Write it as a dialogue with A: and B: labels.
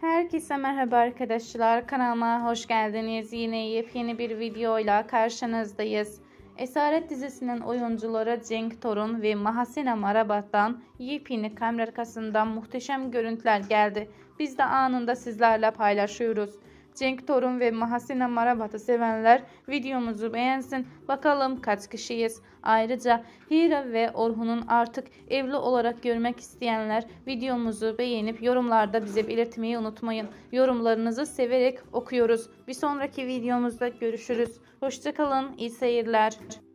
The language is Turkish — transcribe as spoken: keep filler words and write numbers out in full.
A: Herkese merhaba arkadaşlar. Kanalıma hoş geldiniz. Yine yepyeni bir videoyla karşınızdayız. Esaret dizisinin oyuncuları Cenk Torun ve Mahasena Marabat'tan yepyeni kamera arkasından muhteşem görüntüler geldi. Biz de anında sizlerle paylaşıyoruz. Cenk Torun ve Mahasena Marabat'ı sevenler videomuzu beğensin. Bakalım kaç kişiyiz. Ayrıca Hira ve Orhun'un artık evli olarak görmek isteyenler videomuzu beğenip yorumlarda bize belirtmeyi unutmayın. Yorumlarınızı severek okuyoruz. Bir sonraki videomuzda görüşürüz. Hoşça kalın, iyi seyirler.